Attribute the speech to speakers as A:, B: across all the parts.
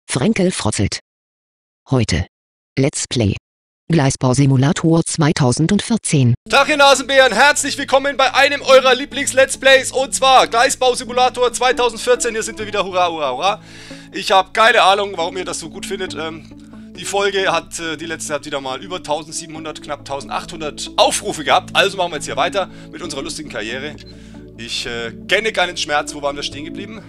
A: Frenkel frotzelt. Heute. Let's Play. Gleisbau-Simulator 2014.
B: Tag ihr Nasenbären, herzlich willkommen bei einem eurer Lieblings-Let's Plays und zwar Gleisbau-Simulator 2014. Hier sind wir wieder, hurra, hurra, hurra. Ich habe keine Ahnung, warum ihr das so gut findet. Die Folge hat, die letzte hat wieder mal über 1700, knapp 1800 Aufrufe gehabt. Also machen wir jetzt hier weiter mit unserer lustigen Karriere. Ich kenne keinen Schmerz. Wo waren wir stehen geblieben?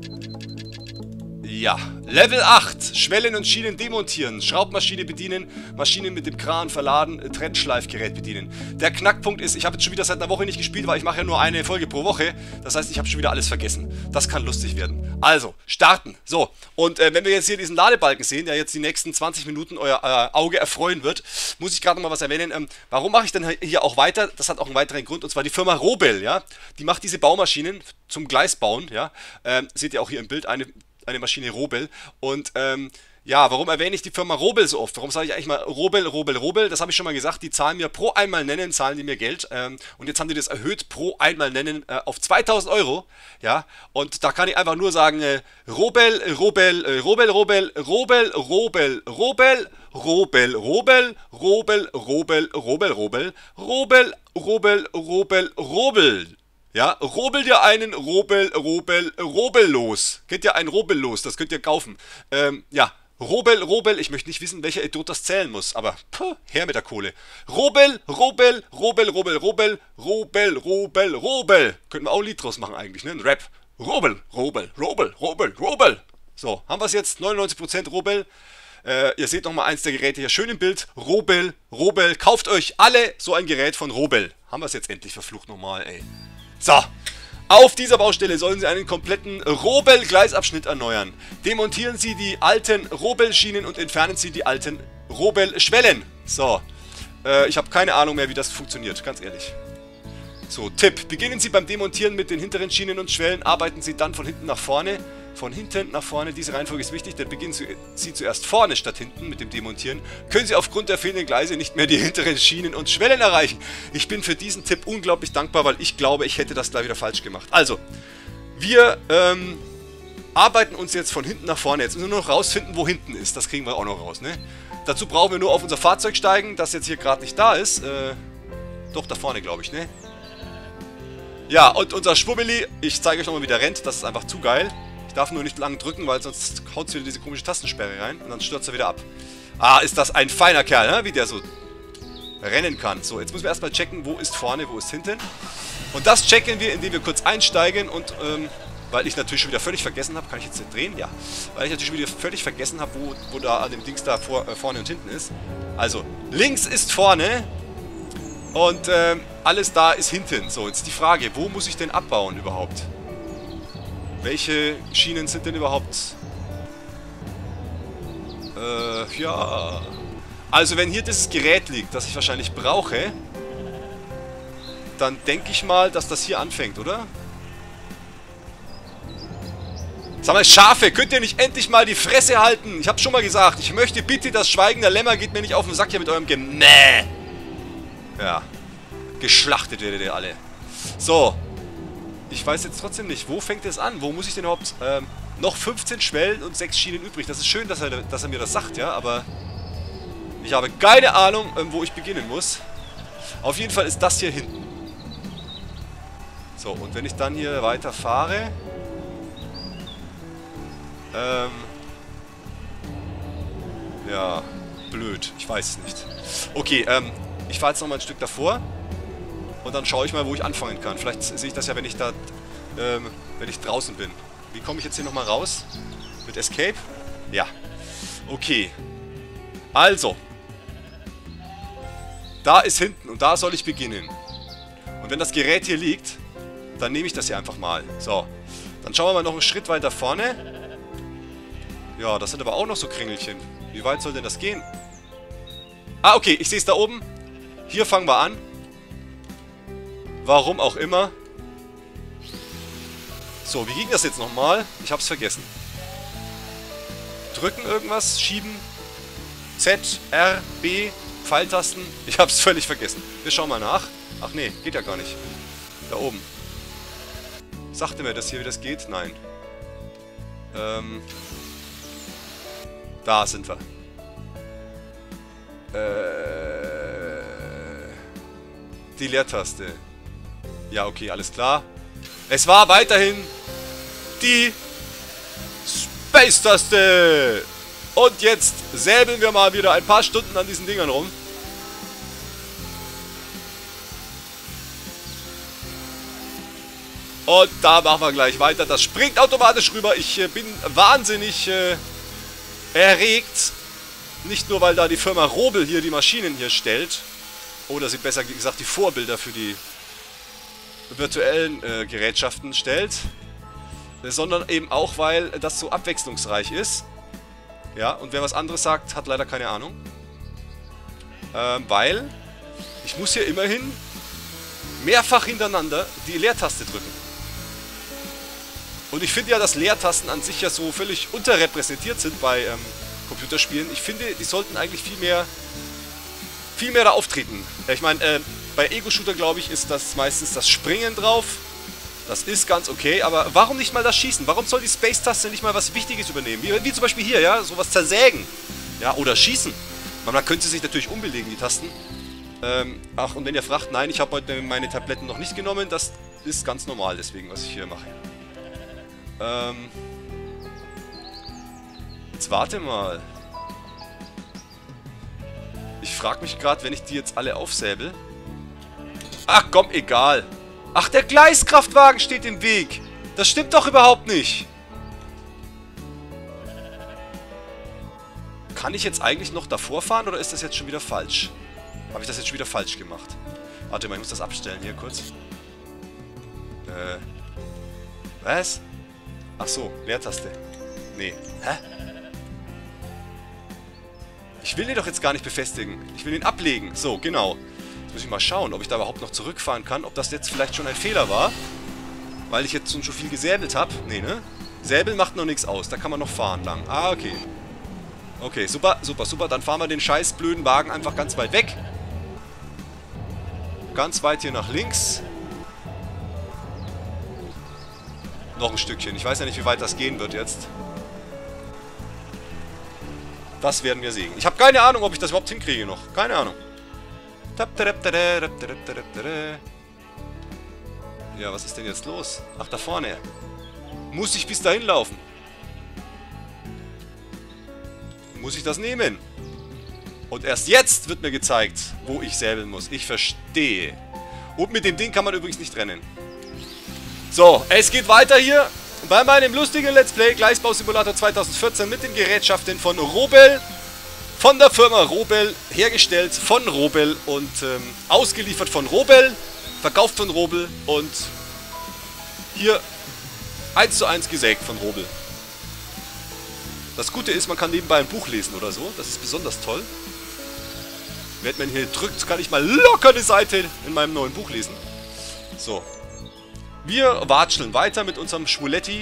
B: Ja, Level 8. Schwellen und Schienen demontieren, Schraubmaschine bedienen, Maschinen mit dem Kran verladen, Trennschleifgerät bedienen. Der Knackpunkt ist, ich habe jetzt schon wieder seit einer Woche nicht gespielt, weil ich mache ja nur eine Folge pro Woche. Das heißt, ich habe schon wieder alles vergessen. Das kann lustig werden. Also, starten. So, und wenn wir jetzt hier diesen Ladebalken sehen, der jetzt die nächsten 20 Minuten euer Auge erfreuen wird, muss ich gerade noch mal was erwähnen. Warum mache ich denn hier auch weiter? Das hat auch einen weiteren Grund, und zwar die Firma Robel, ja. Die macht diese Baumaschinen zum Gleisbauen, ja. Seht ihr auch hier im Bild, eine Maschine Robel. Und ja, warum erwähne ich die Firma Robel so oft? Warum sage ich eigentlich mal Robel, Robel, Robel? Das habe ich schon mal gesagt, die zahlen mir pro einmal nennen, zahlen die mir Geld. Und jetzt haben die das erhöht pro einmal nennen auf 2000 Euro. Ja, und da kann ich einfach nur sagen, Robel, Robel, Robel, Robel, Robel, Robel, Robel, Robel, Robel, Robel, Robel, Robel, Robel, Robel, Robel, Robel, Robel. Ja, robel dir einen Robel los. Kennt ihr einen Robel los? Das könnt ihr kaufen. Ja, Robel, ich möchte nicht wissen, welcher Idiot das zählen muss, aber her mit der Kohle. Robel. Könnten wir auch ein Lied draus machen eigentlich, ne? Ein Rap. Robel. So, haben wir es jetzt? 99% Robel. Ihr seht nochmal eins der Geräte hier schön im Bild. Robel. Kauft euch alle so ein Gerät von Robel. Haben wir es jetzt endlich, verflucht nochmal, ey. So, auf dieser Baustelle sollen Sie einen kompletten Robel-Gleisabschnitt erneuern. Demontieren Sie die alten Robel-Schienen und entfernen Sie die alten Robel-Schwellen. So, ich habe keine Ahnung mehr, wie das funktioniert, ganz ehrlich. So, Tipp. Beginnen Sie beim Demontieren mit den hinteren Schienen und Schwellen, arbeiten Sie dann von hinten nach vorne. Von hinten nach vorne, diese Reihenfolge ist wichtig, denn beginnen Sie zuerst vorne statt hinten mit dem Demontieren, können Sie aufgrund der fehlenden Gleise nicht mehr die hinteren Schienen und Schwellen erreichen. Ich bin für diesen Tipp unglaublich dankbar, weil ich glaube, ich hätte das gleich wieder falsch gemacht. Also, wir arbeiten uns jetzt von hinten nach vorne. Jetzt müssen wir nur noch rausfinden, wo hinten ist. Das kriegen wir auch noch raus, ne? Dazu brauchen wir nur auf unser Fahrzeug steigen, das jetzt hier gerade nicht da ist. Doch, da vorne, glaube ich, ne? Ja, und unser Schwubbeli, ich zeige euch nochmal, wie der rennt. Das ist einfach zu geil. Ich darf nur nicht lang drücken, weil sonst haut es wieder diese komische Tastensperre rein und dann stürzt er wieder ab. Ah, ist das ein feiner Kerl, ne? Wie der so rennen kann. So, jetzt müssen wir erstmal checken, wo ist vorne, wo ist hinten. Und das checken wir, indem wir kurz einsteigen und, weil ich natürlich schon wieder völlig vergessen habe, kann ich jetzt nicht drehen? Ja. Weil ich natürlich schon wieder völlig vergessen habe, wo da an dem Dings da vorne und hinten ist. Also, links ist vorne und alles da ist hinten. So, jetzt die Frage, wo muss ich denn abbauen überhaupt? Welche Schienen sind denn überhaupt? Ja. Also wenn hier dieses Gerät liegt, das ich wahrscheinlich brauche, dann denke ich mal, dass das hier anfängt, oder? Sag mal, Schafe, könnt ihr nicht endlich mal die Fresse halten? Ich hab's schon mal gesagt, ich möchte bitte, das Schweigen der Lämmer geht mir nicht auf den Sack hier mit eurem Gemäh. Ja. Geschlachtet werdet ihr alle. So. Ich weiß jetzt trotzdem nicht, wo fängt es an? Wo muss ich denn überhaupt... noch 15 Schwellen und 6 Schienen übrig. Das ist schön, dass er mir das sagt, ja, aber... Ich habe keine Ahnung, wo ich beginnen muss. Auf jeden Fall ist das hier hinten. So, und wenn ich dann hier weiter fahre... ja, blöd. Ich weiß es nicht. Okay, ich fahre jetzt noch mal ein Stück davor. Und dann schaue ich mal, wo ich anfangen kann. Vielleicht sehe ich das ja, wenn ich da, wenn ich draußen bin. Wie komme ich jetzt hier nochmal raus? Mit Escape? Ja. Okay. Also. Da ist hinten und da soll ich beginnen. Und wenn das Gerät hier liegt, dann nehme ich das hier einfach mal. So. Dann schauen wir mal noch einen Schritt weiter vorne. Ja, das sind aber auch noch so Kringelchen. Wie weit soll denn das gehen? Ah, okay, ich sehe es da oben. Hier fangen wir an. Warum auch immer. So, wie ging das jetzt nochmal? Ich hab's vergessen. Drücken irgendwas, schieben. Z, R, B, Pfeiltasten. Ich hab's völlig vergessen. Wir schauen mal nach. Ach nee, geht ja gar nicht. Da oben. Sagte mir das hier, wie das geht? Nein. Da sind wir. Die Leertaste. Ja, okay, alles klar. Es war weiterhin die Space-Taste. Und jetzt säbeln wir mal wieder ein paar Stunden an diesen Dingern rum. Und da machen wir gleich weiter. Das springt automatisch rüber. Ich bin wahnsinnig erregt. Nicht nur, weil da die Firma Robel hier die Maschinen hier stellt. Oder sie besser gesagt die Vorbilder für die virtuellen Gerätschaften stellt. Sondern eben auch, weil das so abwechslungsreich ist. Ja, und wer was anderes sagt, hat leider keine Ahnung. Weil ich muss hier immerhin mehrfach hintereinander die Leertaste drücken. Und ich finde ja, dass Leertasten an sich ja so völlig unterrepräsentiert sind bei Computerspielen. Ich finde, die sollten eigentlich viel mehr da auftreten. Ich meine, bei Ego-Shooter, glaube ich, ist das meistens das Springen drauf. Das ist ganz okay, aber warum nicht mal das Schießen? Warum soll die Space-Taste nicht mal was Wichtiges übernehmen? Wie zum Beispiel hier, ja, sowas zersägen. Ja, oder schießen. Man könnte sich natürlich umbelegen, die Tasten. Ach, und wenn ihr fragt, nein, ich habe heute meine Tabletten noch nicht genommen, das ist ganz normal, deswegen, was ich hier mache. Jetzt warte mal. Ich frage mich gerade, wenn ich die jetzt alle aufsäbel. Ach komm, egal. Ach, der Gleiskraftwagen steht im Weg. Das stimmt doch überhaupt nicht. Kann ich jetzt eigentlich noch davor fahren oder ist das jetzt schon wieder falsch? Habe ich das jetzt schon wieder falsch gemacht? Warte mal, ich muss das abstellen hier kurz. Was? Ach so, Leertaste. Nee. Hä? Ich will den doch jetzt gar nicht befestigen. Ich will ihn ablegen. So, genau. Jetzt muss ich mal schauen, ob ich da überhaupt noch zurückfahren kann. Ob das jetzt vielleicht schon ein Fehler war. Weil ich jetzt schon viel gesäbelt habe. Nee, ne? Säbeln macht noch nichts aus. Da kann man noch fahren lang. Ah, okay. Okay, super, super, super. Dann fahren wir den scheiß blöden Wagen einfach ganz weit weg. Ganz weit hier nach links. Noch ein Stückchen. Ich weiß ja nicht, wie weit das gehen wird jetzt. Das werden wir sehen. Ich habe keine Ahnung, ob ich das überhaupt hinkriege noch. Keine Ahnung. Ja, was ist denn jetzt los? Ach, da vorne. Muss ich bis dahin laufen? Muss ich das nehmen? Und erst jetzt wird mir gezeigt, wo ich säbeln muss. Ich verstehe. Und mit dem Ding kann man übrigens nicht rennen. So, es geht weiter hier bei meinem lustigen Let's Play Gleisbau-Simulator 2014 mit den Gerätschaften von Robel. Von der Firma Robel, hergestellt von Robel und ausgeliefert von Robel, verkauft von Robel und hier 1:1 gesägt von Robel. Das Gute ist, man kann nebenbei ein Buch lesen oder so, das ist besonders toll. Wenn man hier drückt, kann ich mal locker eine Seite in meinem neuen Buch lesen. So. Wir watscheln weiter mit unserem Schwuletti.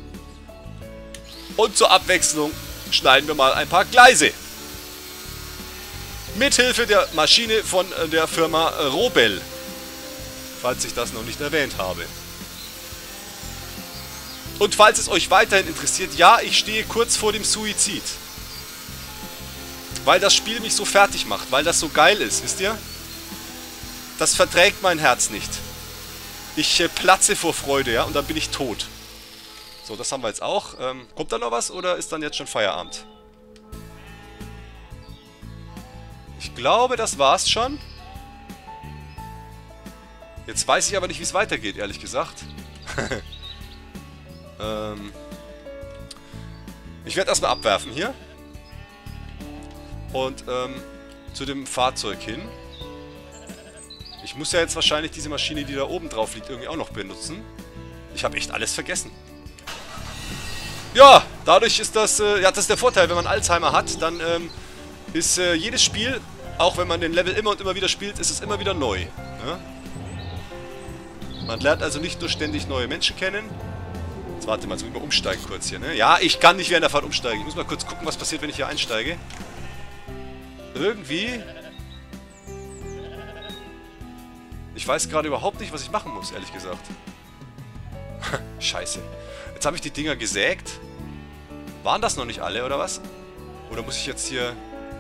B: Und zur Abwechslung schneiden wir mal ein paar Gleise. Mithilfe der Maschine von der Firma Robel. Falls ich das noch nicht erwähnt habe. Und falls es euch weiterhin interessiert, ja, ich stehe kurz vor dem Suizid. Weil das Spiel mich so fertig macht, weil das so geil ist, wisst ihr? Das verträgt mein Herz nicht. Ich platze vor Freude, ja, und dann bin ich tot. So, das haben wir jetzt auch. Kommt da noch was oder ist dann jetzt schon Feierabend? Ich glaube, das war's schon. Jetzt weiß ich aber nicht, wie es weitergeht, ehrlich gesagt. Ich werde erstmal abwerfen hier. Und zu dem Fahrzeug hin. Ich muss ja jetzt wahrscheinlich diese Maschine, die da oben drauf liegt, irgendwie auch noch benutzen. Ich habe echt alles vergessen. Ja, dadurch ist das, ja, das ist der Vorteil, wenn man Alzheimer hat, dann ist jedes Spiel, auch wenn man den Level immer und immer wieder spielt, ist es immer wieder neu. Ja? Man lernt also nicht nur ständig neue Menschen kennen. Jetzt warte mal, jetzt muss ich mal umsteigen kurz hier, ne? Ja, ich kann nicht während der Fahrt umsteigen. Ich muss mal kurz gucken, was passiert, wenn ich hier einsteige. Irgendwie... Ich weiß gerade überhaupt nicht, was ich machen muss, ehrlich gesagt. Scheiße. Jetzt habe ich die Dinger gesägt. Waren das noch nicht alle, oder was? Oder muss ich jetzt hier...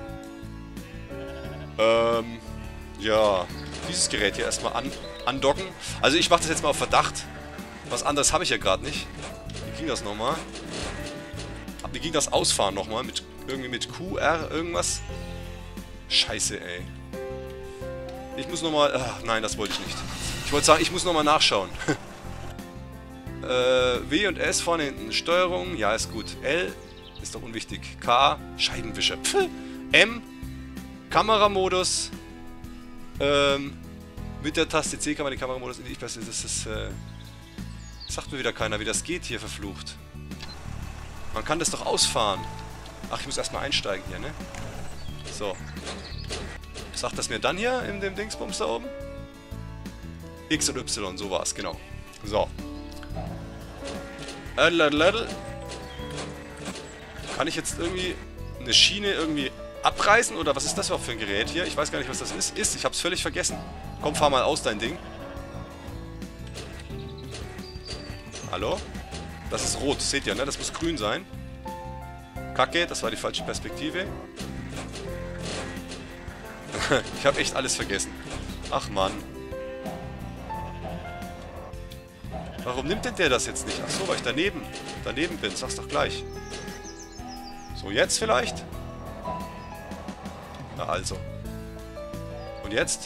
B: ja, dieses Gerät hier erstmal andocken. Also ich mache das jetzt mal auf Verdacht. Was anderes habe ich ja gerade nicht. Wie ging das nochmal? Wie ging das Ausfahren nochmal? Irgendwie mit QR irgendwas? Scheiße, ey. Ich muss nochmal... Ach, nein, das wollte ich nicht. Ich wollte sagen, ich muss nochmal nachschauen. W und S vorne hinten. Steuerung, ja, ist gut. L ist doch unwichtig. K, Scheibenwischer. Pff. M, Kameramodus. Mit der Taste C kann man den Kameramodus... Ich weiß nicht, das ist... sagt mir wieder keiner, wie das geht hier, verflucht. Man kann das doch ausfahren. Ach, ich muss erstmal einsteigen hier, ne? So. Sagt das mir dann hier in dem Dingsbums da oben? X und Y, so war's, genau. So. Kann ich jetzt irgendwie eine Schiene irgendwie abreißen? Oder was ist das überhaupt für ein Gerät hier? Ich weiß gar nicht, was das ist. Ich hab's völlig vergessen. Komm, fahr mal aus, dein Ding. Hallo? Das ist rot, seht ihr, ne? Das muss grün sein. Kacke, das war die falsche Perspektive. Ich habe echt alles vergessen. Ach Mann. Warum nimmt denn der das jetzt nicht? Ach so, weil ich daneben bin. Sag's doch gleich. So, jetzt vielleicht? Na also. Und jetzt?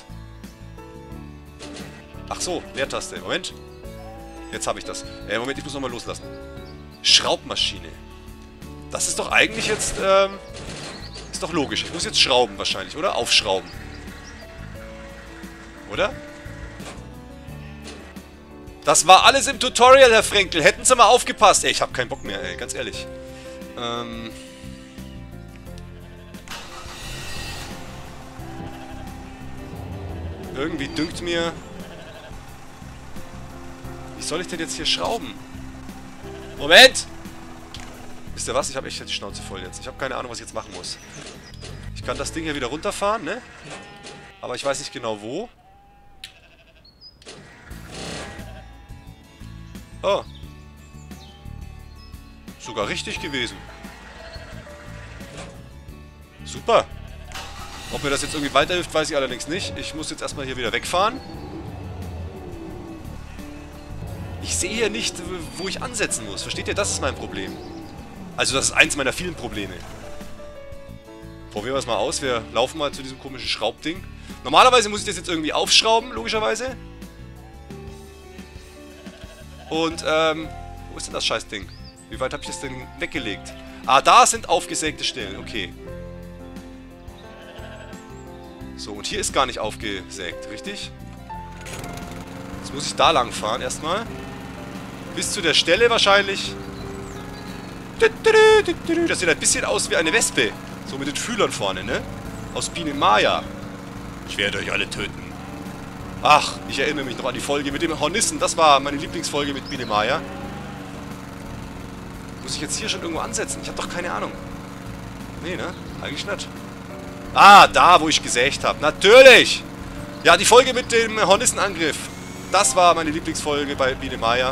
B: Ach so, Leertaste. Moment. Jetzt habe ich das. Moment, ich muss nochmal loslassen. Schraubmaschine. Das ist doch eigentlich jetzt, ist doch logisch. Ich muss jetzt schrauben wahrscheinlich, oder? Aufschrauben. Oder? Das war alles im Tutorial, Herr Frenkel. Hätten Sie mal aufgepasst. Ey, ich habe keinen Bock mehr, ey. Ganz ehrlich. Irgendwie dünkt mir... Wie soll ich denn jetzt hier schrauben? Moment! Wisst ihr was? Ich habe echt die Schnauze voll jetzt. Ich habe keine Ahnung, was ich jetzt machen muss. Ich kann das Ding hier wieder runterfahren, ne? Aber ich weiß nicht genau wo. Oh. Sogar richtig gewesen. Super. Ob mir das jetzt irgendwie weiterhilft, weiß ich allerdings nicht. Ich muss jetzt erstmal hier wieder wegfahren. Ich sehe hier nicht, wo ich ansetzen muss. Versteht ihr? Das ist mein Problem. Also das ist eins meiner vielen Probleme. Probieren wir es mal aus. Wir laufen mal zu diesem komischen Schraubding. Normalerweise muss ich das jetzt irgendwie aufschrauben, logischerweise. Und, wo ist denn das Scheißding? Wie weit habe ich das denn weggelegt? Ah, da sind aufgesägte Stellen. Okay. So, und hier ist gar nicht aufgesägt, richtig? Jetzt muss ich da lang fahren erstmal. Bis zu der Stelle wahrscheinlich. Das sieht ein bisschen aus wie eine Wespe. So mit den Fühlern vorne, ne? Aus Biene Maya. Ich werde euch alle töten. Ach, ich erinnere mich noch an die Folge mit dem Hornissen. Das war meine Lieblingsfolge mit Biene Maya. Muss ich jetzt hier schon irgendwo ansetzen? Ich habe doch keine Ahnung. Nee, ne? Eigentlich nicht. Ah, da, wo ich gesägt habe. Natürlich! Ja, die Folge mit dem Hornissenangriff. Das war meine Lieblingsfolge bei Biene Maya.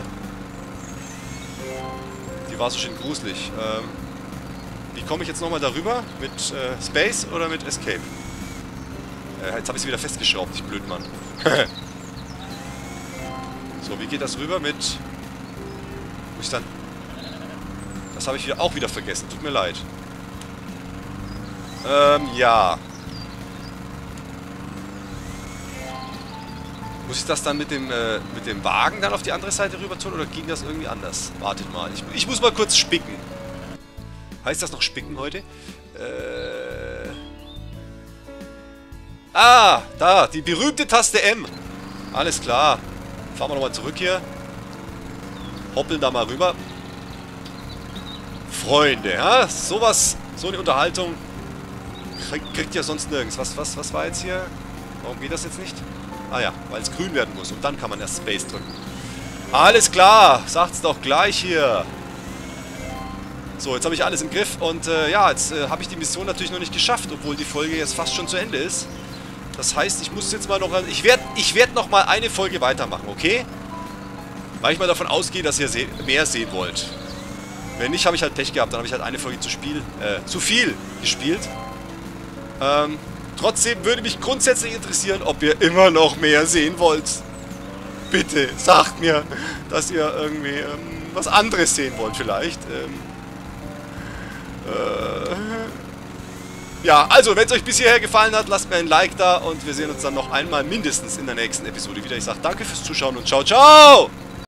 B: Die war so schön gruselig. Wie komme ich jetzt nochmal darüber? Mit Space oder mit Escape? Jetzt habe ich sie wieder festgeschraubt, ich Blödmann. So, wie geht das rüber mit... Muss ich dann... Das habe ich auch wieder vergessen, tut mir leid. Ja. Muss ich das dann mit dem Wagen dann auf die andere Seite rüber tun oder ging das irgendwie anders? Wartet mal, ich muss mal kurz spicken. Heißt das noch spicken heute? Ah, da, die berühmte Taste M. Alles klar. Fahren wir nochmal zurück hier. Hoppeln da mal rüber. Freunde, ja, sowas, so eine Unterhaltung kriegt ja sonst nirgends. Was war jetzt hier? Warum geht das jetzt nicht? Ah ja, weil es grün werden muss und dann kann man erst Space drücken. Alles klar, sagt's doch gleich hier. So, jetzt habe ich alles im Griff und ja, jetzt habe ich die Mission natürlich noch nicht geschafft, obwohl die Folge jetzt fast schon zu Ende ist. Das heißt, ich muss jetzt mal noch... Ich werd noch mal eine Folge weitermachen, okay? Weil ich mal davon ausgehe, dass ihr mehr sehen wollt. Wenn nicht, habe ich halt Pech gehabt. Dann habe ich halt eine Folge zu viel gespielt. Trotzdem würde mich grundsätzlich interessieren, ob ihr immer noch mehr sehen wollt. Bitte, sagt mir, dass ihr irgendwie was anderes sehen wollt vielleicht. Ja, also, wenn es euch bis hierher gefallen hat, lasst mir ein Like da und wir sehen uns dann noch einmal mindestens in der nächsten Episode wieder. Ich sage danke fürs Zuschauen und ciao, ciao!